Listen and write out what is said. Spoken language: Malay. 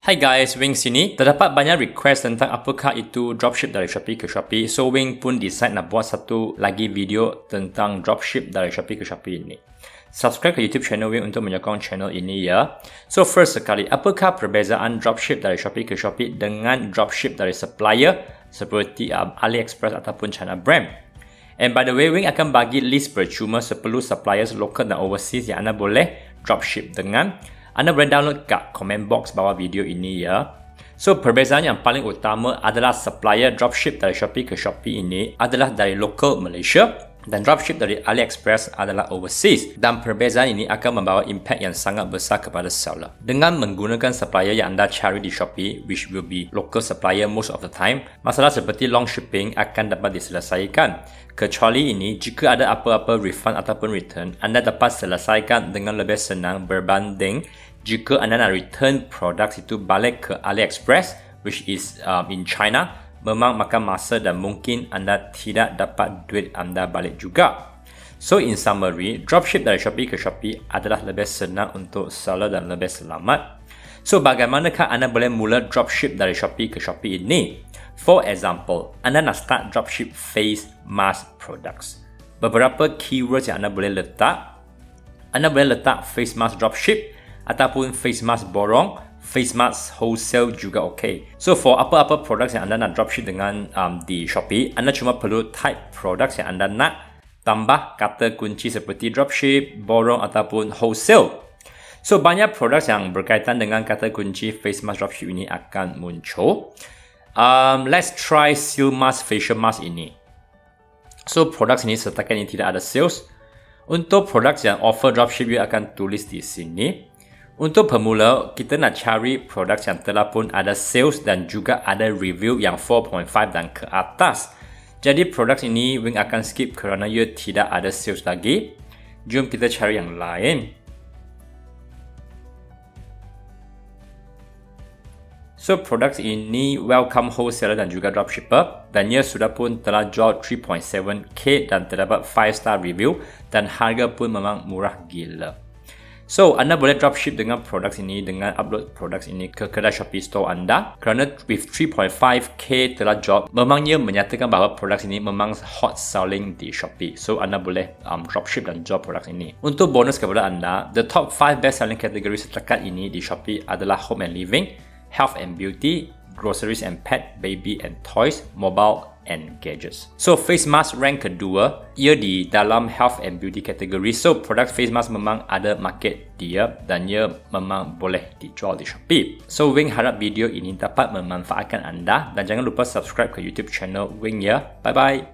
Hai guys, Weng sini. Terdapat banyak request tentang apakah itu dropship dari Shopee ke Shopee. So Weng pun decide nak buat satu lagi video tentang dropship dari Shopee ke Shopee ini. Subscribe ke YouTube channel Weng untuk menyokong channel ini ya. So first sekali, apakah perbezaan dropship dari Shopee ke Shopee dengan dropship dari supplier seperti aliexpress ataupun chinabrand? And by the way, Weng akan bagi list percuma 10 suppliers local dan overseas yang anda boleh dropship dengan. Anda boleh download kat comment box bawah video ini ya. So, perbezaan yang paling utama adalah supplier dropship dari Shopee ke Shopee ini adalah dari local Malaysia dan dropship dari AliExpress adalah overseas. Dan perbezaan ini akan membawa impact yang sangat besar kepada seller. Dengan menggunakan supplier yang anda cari di Shopee, which will be local supplier most of the time, masalah seperti long shipping akan dapat diselesaikan. Kecuali ini, jika ada apa-apa refund ataupun return, anda dapat selesaikan dengan lebih senang berbanding jika anda nak return produk itu balik ke AliExpress, which is in China, memang makan masa dan mungkin anda tidak dapat duit anda balik juga. So in summary, dropship dari Shopee ke Shopee adalah lebih senang untuk seller dan lebih selamat. So bagaimanakah anda boleh mula dropship dari Shopee ke Shopee ini? For example, anda nak start dropship face mask products. Beberapa keywords yang anda boleh letak. Anda boleh letak face mask dropship ataupun face mask borong, face mask wholesale juga okey. So for apa-apa products yang anda nak dropship dengan di Shopee, anda cuma perlu type products yang anda nak, tambah kata kunci seperti dropship, borong ataupun wholesale. So banyak products yang berkaitan dengan kata kunci face mask dropship ini akan muncul. Let's try seal mask, facial mask ini. So products ini setakat ini tidak ada sales. Untuk products yang offer dropship, you akan tulis di sini. Untuk pemula, kita nak cari produk yang telah pun ada sales dan juga ada review yang 4.5 dan ke atas. Jadi produk ini Weng akan skip kerana ia tidak ada sales lagi. Jom kita cari yang lain. So produk ini welcome wholesaler dan juga dropshipper dan ia sudah pun telah jual 3.7k dan terdapat 5-star review dan harga pun memang murah gila. So, anda boleh dropship dengan produk ini, dengan upload produk ini ke kedai Shopee store anda. Kerana with 3.5k telah jual, memangnya menyatakan bahawa produk ini memang hot selling di Shopee. So, anda boleh dropship dan jual produk ini. Untuk bonus kepada anda, the top 5 best selling category setakat ini di Shopee adalah home and living, health and beauty, groceries and pet, baby and toys, mobile and gadgets. So face mask rank kedua, ia di dalam health and beauty category. So produk face mask memang ada market dia dan ia memang boleh dijual di Shopee. So Weng harap video ini dapat memanfaatkan anda dan jangan lupa subscribe ke YouTube channel Weng ya. Bye bye.